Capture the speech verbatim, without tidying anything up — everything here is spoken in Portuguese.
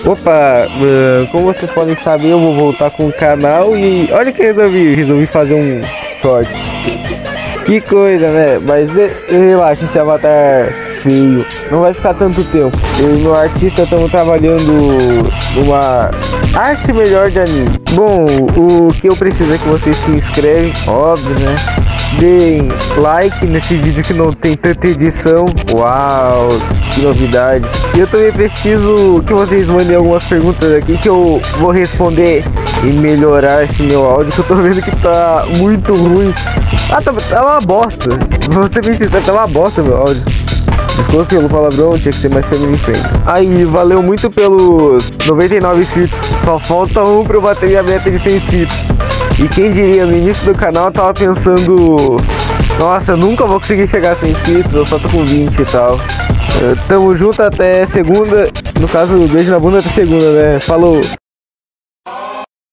Opa, uh, como vocês podem saber, eu vou voltar com o canal e olha que eu resolvi, resolvi fazer um short. Que coisa, né? Mas relaxa, esse avatar feio não vai ficar tanto tempo. Eu e meu artista estamos trabalhando numa arte melhor de anime. Bom, o que eu preciso é que vocês se inscrevem, óbvio, né? Deem like nesse vídeo que não tem tanta edição. Uau, que novidade. E eu também preciso que vocês mandem algumas perguntas aqui que eu vou responder e melhorar esse meu áudio, que eu tô vendo que tá muito ruim. Ah, tá, tá uma bosta. Vou ser bem sincero, tá uma bosta meu áudio. Desculpa pelo palavrão, tinha que ser mais family friendly. Aí, valeu muito pelos noventa e nove inscritos. Só falta um pra eu bater a meta de cem inscritos. E quem diria, no início do canal eu tava pensando, nossa, eu nunca vou conseguir chegar a cem inscritos, eu só tô com vinte e tal. Tamo junto até segunda, no caso, beijo na bunda até segunda, né? Falou!